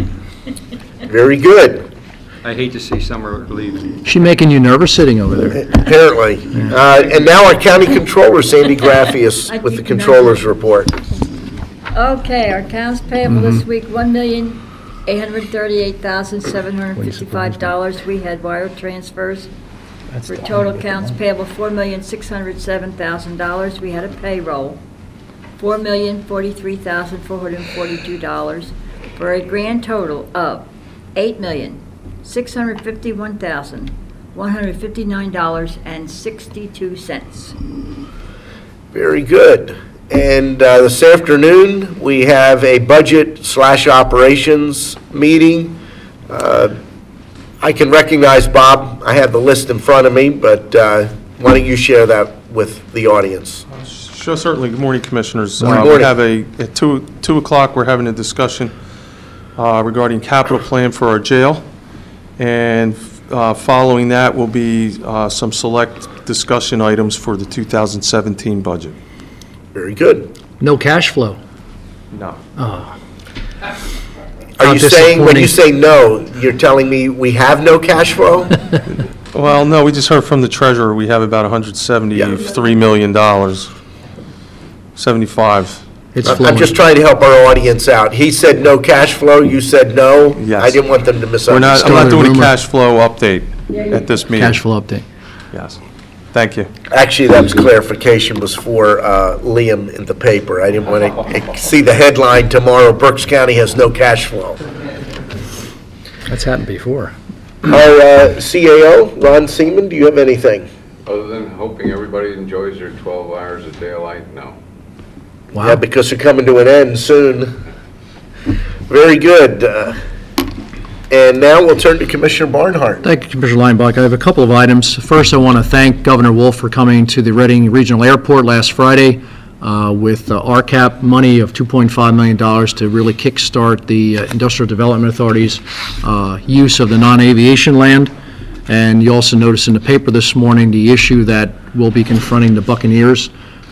S1: Very good.
S10: I hate to see summer leaving.
S3: She making you nervous sitting over there?
S1: Apparently. Uh, and now our county controller, Sandy Graffius, with the controller's report.
S5: Okay, our accounts payable this week, one million, eight hundred thirty-eight thousand, seven hundred fifty-five dollars. We had wire transfers. For total accounts payable, four million, six hundred seven thousand dollars. We had a payroll, four million, forty-three thousand, four hundred forty-two dollars, for a grand total of eight million, six hundred fifty-one thousand, one hundred fifty-nine dollars and sixty-two cents.
S1: Very good. And uh, this afternoon, we have a budget slash operations meeting. Uh, I can recognize Bob. I have the list in front of me, but uh, why don't you share that with the audience?
S11: Sure, certainly. Good morning, Commissioners.
S1: Good
S11: Uh,
S1: morning.
S11: We have a, at two, two o'clock, we're having a discussion uh, regarding capital plan for our jail. And uh, following that will be uh, some select discussion items for the two thousand seventeen budget.
S1: Very good.
S3: No cash flow.
S11: No.
S3: Oh.
S1: Are
S3: How
S1: you saying, when
S3: disappointing.
S1: you say no, you're telling me we have no cash flow?
S11: Well, no, we just heard from the treasurer, we have about one hundred seventy-three million dollars. seventy-five.
S3: It's
S1: I'm
S3: flowing.
S1: just trying to help our audience out. He said no cash flow, you said no?
S11: Yes.
S1: I didn't want them to
S11: We're not,
S1: misunderstand.
S11: I'm not
S3: Started a
S11: doing a
S3: rumor.
S11: cash flow update at this meeting.
S3: Cash flow update.
S11: Yes. Thank you.
S1: Actually, that was clarification, was for uh, Liam in the paper. I didn't want to see the headline tomorrow, Berks County has no cash flow.
S3: That's happened before.
S1: Our uh, C A O, Ron Seaman, do you have anything?
S12: Other than hoping everybody enjoys their twelve hours of daylight, no.
S3: Wow.
S1: Yeah, because they're coming to an end soon. Very good. Uh, And now we'll turn to Commissioner Barnhart.
S3: Thank you, Commissioner Lineback. I have a couple of items. First, I want to thank Governor Wolf for coming to the Reading Regional Airport last Friday uh, with uh, R CAP money of two point five million dollars to really kickstart the uh, Industrial Development Authority's uh, use of the non-aviation land. And you also noticed in the paper this morning the issue that we'll be confronting the Buccaneers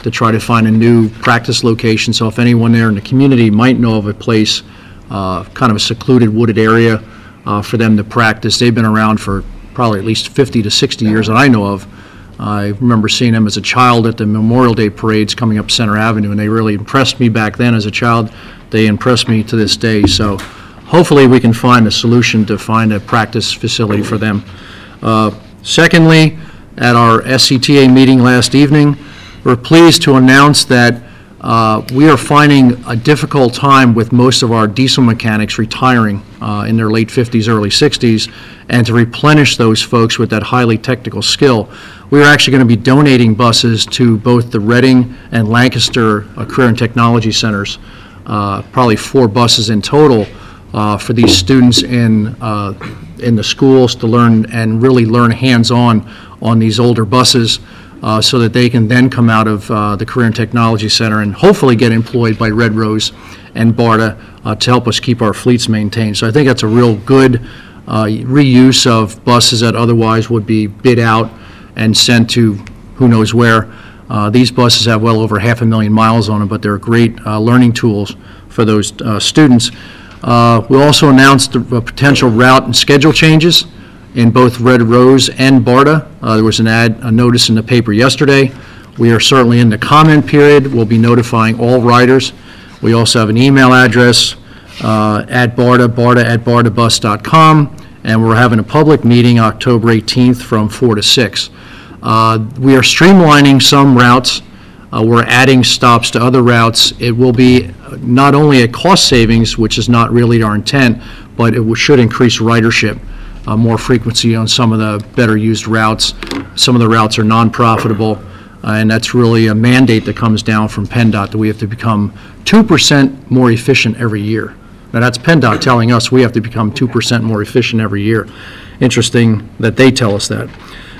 S3: to try to find a new practice location. So if anyone there in the community might know of a place, uh, kind of a secluded wooded area uh, for them to practice. They've been around for probably at least fifty to sixty years that I know of. I remember seeing them as a child at the Memorial Day parades coming up Center Avenue, and they really impressed me back then as a child. They impress me to this day. So hopefully we can find a solution to find a practice facility for them. Uh, secondly, at our S C T A meeting last evening, we're pleased to announce that uh, we are finding a difficult time with most of our diesel mechanics retiring uh, in their late fifties, early sixties, and to replenish those folks with that highly technical skill. We are actually going to be donating buses to both the Reading and Lancaster uh, Career and Technology Centers, uh, probably four buses in total uh, for these students in, uh, in the schools to learn and really learn hands-on on these older buses uh, so that they can then come out of uh, the Career and Technology Center and hopefully get employed by Red Rose and BARDA uh, to help us keep our fleets maintained. So I think that's a real good uh, reuse of buses that otherwise would be bid out and sent to who knows where. Uh, these buses have well over half a million miles on them, but they're great uh, learning tools for those uh, students. Uh, we also announced the uh, potential route and schedule changes in both Red Rose and BARDA. Uh, there was an ad, a notice in the paper yesterday. We are certainly in the comment period. We'll be notifying all riders. We also have an email address uh, at BARDA, BARDA at bardabus dot com, and we're having a public meeting October eighteenth from four to six. Uh, we are streamlining some routes. Uh, we're adding stops to other routes. It will be not only a cost savings, which is not really our intent, but it should increase ridership, uh, more frequency on some of the better used routes. Some of the routes are non-profitable, uh, and that's really a mandate that comes down from PennDOT that we have to become two percent more efficient every year. Now that's PennDOT telling us we have to become two percent more efficient every year. Interesting that they tell us that.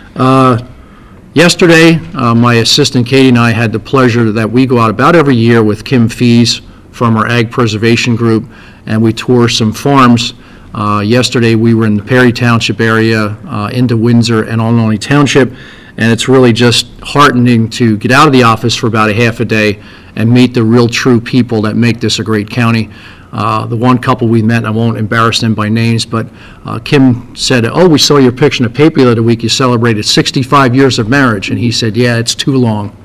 S3: Uh, Yesterday, uh, my assistant Katie and I had the pleasure that we go out about every year with Kim Fees from our Ag Preservation Group, and we tour some farms. Uh, yesterday, we were in the Perry Township area, uh, into Windsor and Ohlone Township, and it's really just heartening to get out of the office for about a half a day and meet the real true people that make this a great county. Uh, the one couple we met, and I won't embarrass them by names, but uh, Kim said, oh, we saw your picture in the paper the other week. You celebrated sixty-five years of marriage. And he said, yeah, it's too long.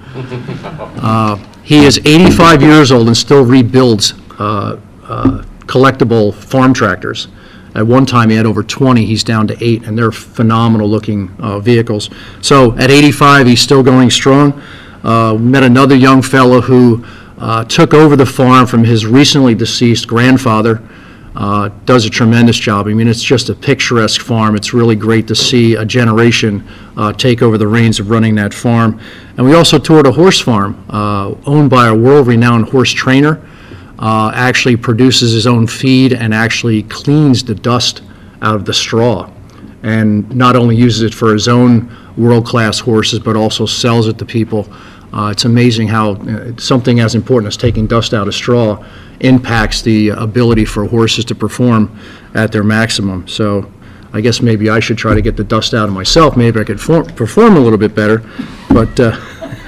S3: uh, he is eighty-five years old and still rebuilds uh, uh, collectible farm tractors. At one time, he had over twenty. He's down to eight, and they're phenomenal-looking uh, vehicles. So at eighty-five, he's still going strong. Uh, met another young fellow who Uh, took over the farm from his recently deceased grandfather. Uh, does a tremendous job. I mean, it's just a picturesque farm. It's really great to see a generation uh, take over the reins of running that farm. And we also toured a horse farm uh, owned by a world-renowned horse trainer. Uh, actually produces his own feed and actually cleans the dust out of the straw. And not only uses it for his own world-class horses, but also sells it to people. Uh, it's amazing how uh, something as important as taking dust out of straw impacts the ability for horses to perform at their maximum. So I guess maybe I should try to get the dust out of myself. Maybe I could form, perform a little bit better. But uh,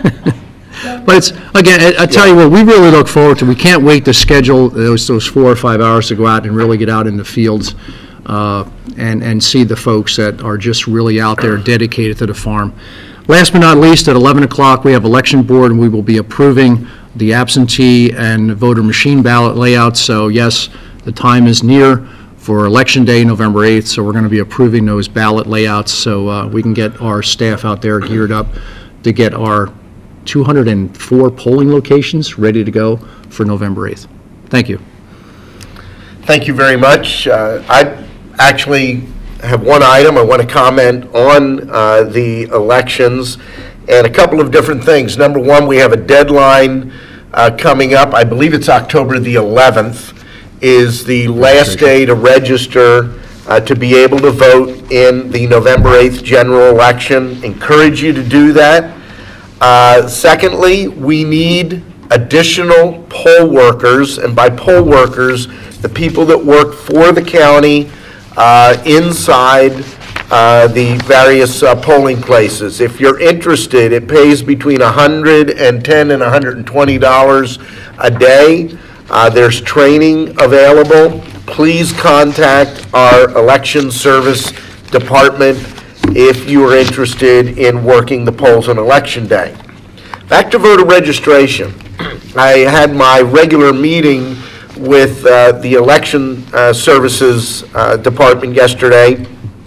S3: but it's, again, I, I tell you what, we really look forward to. We can't wait to schedule those, those four or five hours to go out and really get out in the fields uh, and, and see the folks that are just really out there dedicated to the farm. Last but not least, at eleven o'clock, we have election board, and we will be approving the absentee and voter machine ballot layouts. So yes, the time is near for election day, November eighth, so we're going to be approving those ballot layouts so uh, we can get our staff out there geared up to get our two hundred four polling locations ready to go for November eighth. Thank you.
S1: Thank you very much. Uh, I actually have one item. I want to comment on uh, the elections and a couple of different things. Number one, we have a deadline uh, coming up. I believe it's October the eleventh is the last day to register uh, to be able to vote in the November eighth general election. Encourage you to do that. Uh, secondly, we need additional poll workers, and by poll workers, the people that work for the county uh, inside uh, the various uh, polling places. If you're interested, it pays between one hundred ten dollars and one hundred twenty dollars a day. Uh, there's training available. Please contact our election service department if you are interested in working the polls on election day. Back to voter registration. I had my regular meeting with uh, the election uh, services uh, department yesterday,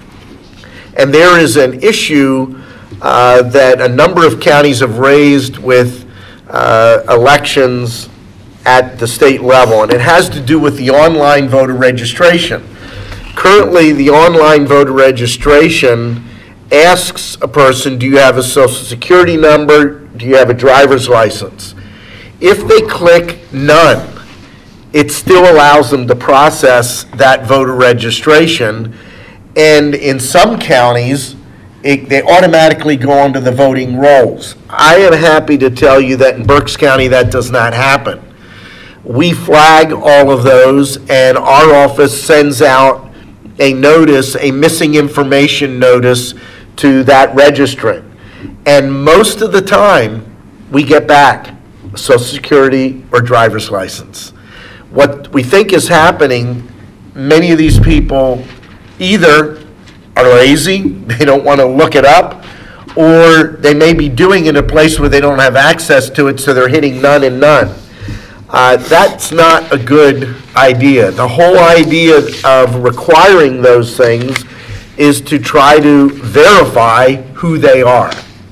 S1: and there is an issue uh, that a number of counties have raised with uh, elections at the state level, and it has to do with the online voter registration. Currently, the online voter registration asks a person, do you have a social security number? Do you have a driver's license? If they click none, it still allows them to process that voter registration, and in some counties, it, they automatically go onto the voting rolls. I am happy to tell you that in Berks County that does not happen. We flag all of those, and our office sends out a notice, a missing information notice to that registrant. And most of the time, we get back a social security or driver's license. What we think is happening, many of these people either are lazy, they don't want to look it up, or they may be doing it in a place where they don't have access to it, so they're hitting none and none. Uh, that's not a good idea. The whole idea of requiring those things is to try to verify who they are.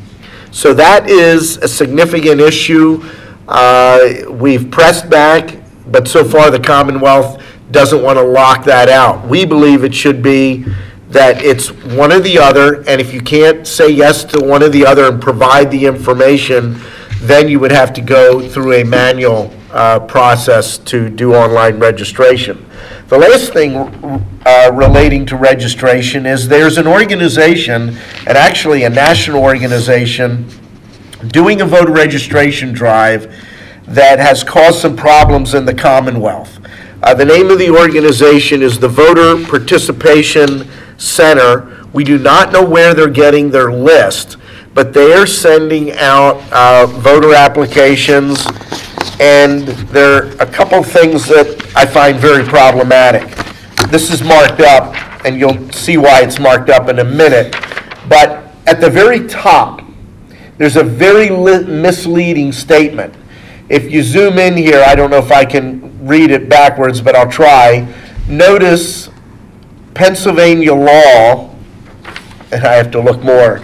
S1: So that is a significant issue. Uh, we've pressed back, but so far the Commonwealth doesn't want to lock that out. We believe it should be that it's one or the other, and if you can't say yes to one or the other and provide the information, then you would have to go through a manual uh, process to do online registration. The last thing uh, relating to registration is there's an organization, and actually a national organization, doing a voter registration drive that has caused some problems in the Commonwealth. Uh, the name of the organization is the Voter Participation Center. We do not know where they're getting their list, but they are sending out uh, voter applications, and there are a couple things that I find very problematic. This is marked up, and you'll see why it's marked up in a minute, but at the very top, there's a very misleading statement. If you zoom in here, I don't know if I can read it backwards, but I'll try. Notice Pennsylvania law, and I have to look more,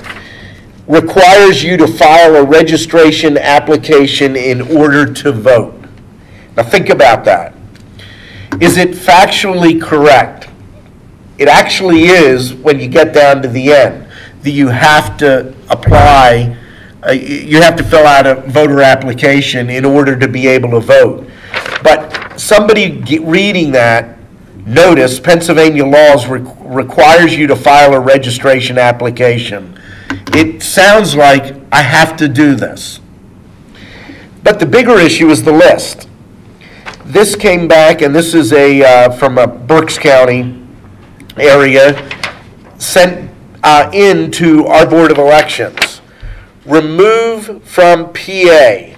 S1: requires you to file a registration application in order to vote. Now think about that. Is it factually correct? It actually is when you get down to the end, that you have to apply, uh, you have to fill out a voter application in order to be able to vote. But somebody get, reading that, notice Pennsylvania laws re requires you to file a registration application. It sounds like I have to do this. But the bigger issue is the list. This came back, and this is a uh, from a Berks County area, sent uh, into our Board of Elections. Remove from P A.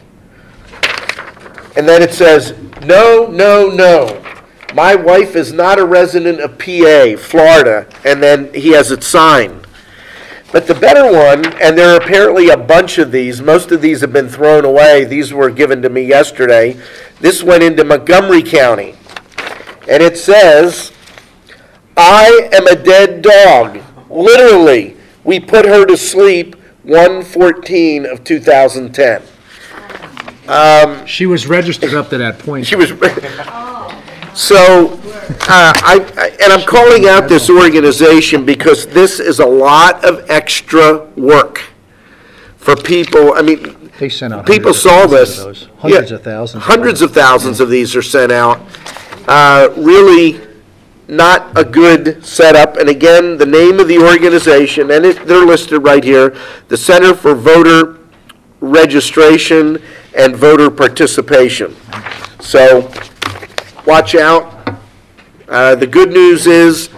S1: And then it says, no, no, no. My wife is not a resident of P A, Florida. And then he has it signed. But the better one, and there are apparently a bunch of these, most of these have been thrown away. These were given to me yesterday. This went into Montgomery County. And it says, I am a dead dog. Literally, we put her to sleep one fourteen of two thousand ten. Um,
S3: She was registered up to that point.
S1: She was. So, uh, I, I, and I'm calling out this organization because this is a lot of extra work for people. I mean,
S3: They sent out
S1: people
S3: hundreds of
S1: saw
S3: thousands
S1: this.
S3: of those. Hundreds
S1: Yeah,
S3: of thousands.
S1: Hundreds of thousands of these are sent out. Uh, really not a good setup. And again, the name of the organization, and it, they're listed right here, the Center for Voter Registration and Voter Participation. So, watch out. Uh, the good news is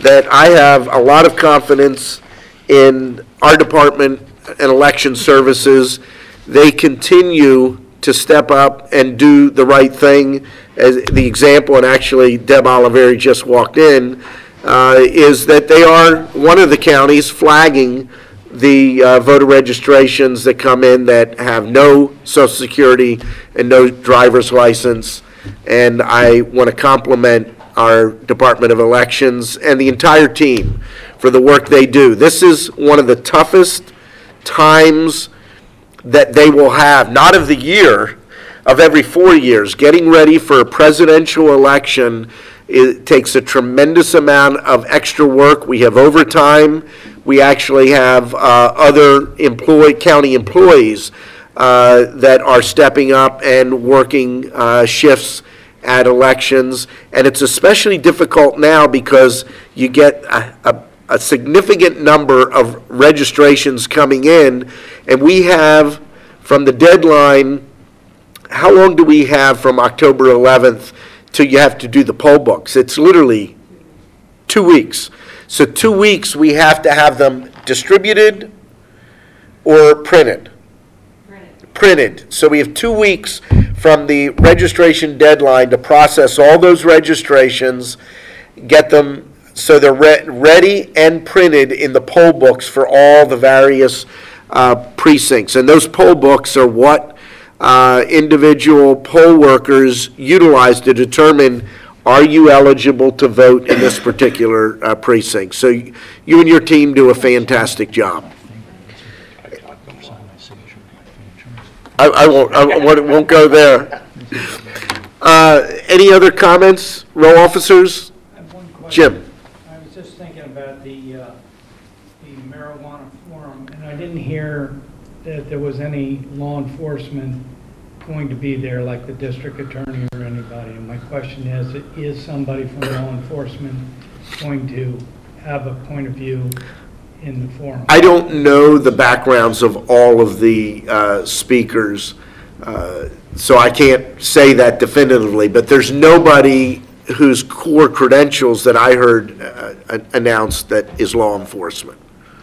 S1: that I have a lot of confidence in our department and election services. They continue to step up and do the right thing. As the example, and actually Deb Oliveri just walked in, uh, is that they are one of the counties flagging the uh, voter registrations that come in that have no Social Security and no driver's license. And I want to compliment our Department of Elections and the entire team for the work they do. This is one of the toughest times that they will have, not of the year, of every four years. Getting ready for a presidential election, it takes a tremendous amount of extra work. We have overtime. We actually have uh, other employee, county employees uh, that are stepping up and working uh, shifts at elections. And it's especially difficult now because you get a, a, a significant number of registrations coming in, and we have, from the deadline, how long do we have from October eleventh till you have to do the poll books? It's literally two weeks. So two weeks we have to have them distributed or printed. Printed. Printed. So we have two weeks from the registration deadline to process all those registrations, get them so they're re ready and printed in the poll books for all the various uh, precincts. And those poll books are what uh, individual poll workers utilize to determine, are you eligible to vote in this particular uh, precinct? So you and your team do a fantastic job. I, I, won't, I won't, won't go there. Uh, any other comments, row officers?
S7: I have one question.
S1: Jim.
S7: I was just thinking about the, uh, the marijuana forum, and I didn't hear that there was any law enforcement going to be there, like the district attorney or anybody. And my question is, is somebody from law enforcement going to have a point of view in the forum?
S1: I don't know the backgrounds of all of the uh, speakers, uh, so I can't say that definitively, but there's nobody whose core credentials that I heard uh, announced that is law enforcement.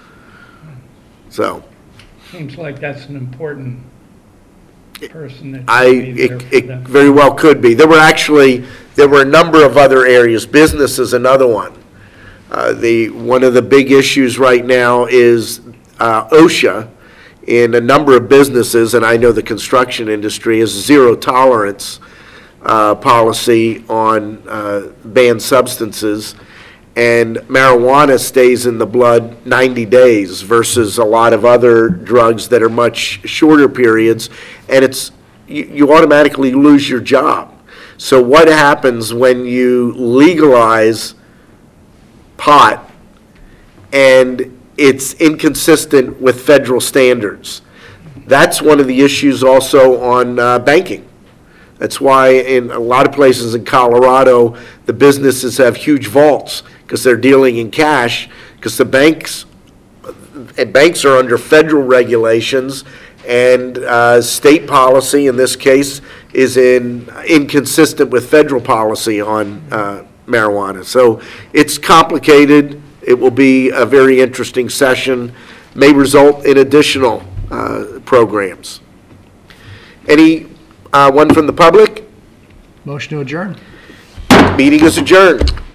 S1: So.
S7: Seems like that's an important person that
S1: I,
S7: should be there
S1: it,
S7: for
S1: it
S7: them.
S1: very well could be. There were actually, there were a number of other areas. Business is another one. Uh, the, one of the big issues right now is uh, OSHA in a number of businesses, and I know the construction industry, is zero tolerance uh, policy on uh, banned substances. And marijuana stays in the blood ninety days versus a lot of other drugs that are much shorter periods, and it's you, you automatically lose your job. So what happens when you legalize pot and it's inconsistent with federal standards? That's one of the issues also on uh, banking. That's why in a lot of places in Colorado, the businesses have huge vaults because they're dealing in cash, because the banks, and banks are under federal regulations, and uh, state policy in this case is in inconsistent with federal policy on uh, marijuana. So it's complicated. It will be a very interesting session, may result in additional uh, programs. Any uh, one from the public?
S3: Motion to adjourn.
S1: Meeting is adjourned.